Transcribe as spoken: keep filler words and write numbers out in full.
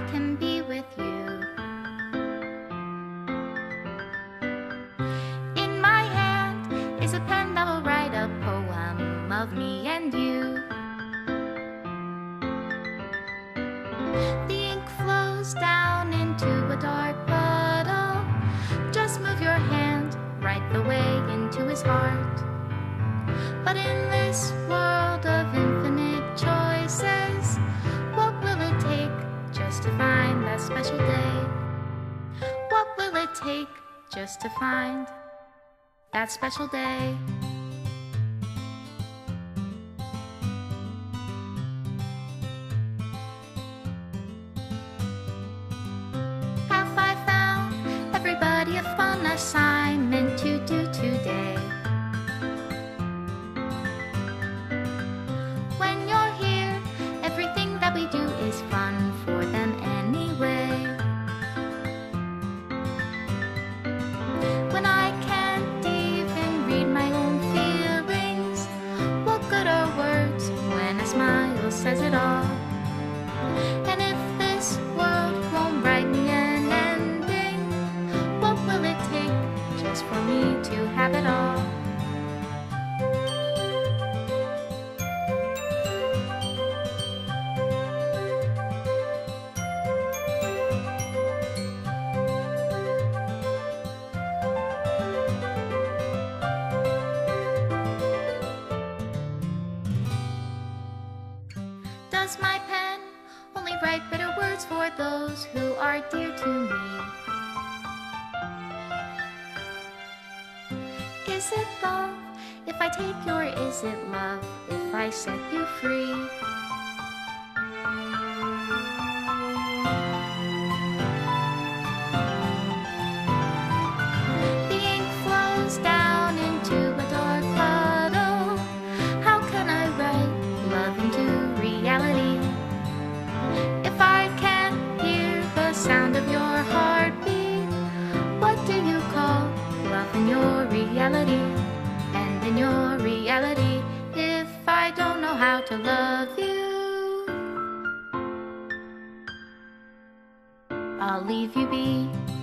can be with you. In my hand is a pen that will write a poem of me and you. The ink flows down into a dark puddle. Just move your hand right the way into his heart. But in this world of infinite choices, what will it take just to find that special day? What will it take just to find that special day? Have I found everybody a fun assignment to do today? When you're here, everything that we do is fun for them anyway. When I can't even read my own feelings, what good are words when a smile says it all? And if this world won't write me an ending, what will it take just for me to have it all? Does my pen only write bitter words for those who are dear to me? Is it love if I take you, or is it love if I set you free? The ink flows down into a dark puddle. How can I write love into reality? If I can't hear the sound of your heartbeat, what do you call love in your reality? And in your reality, if I don't know how to love you, I'll leave you be.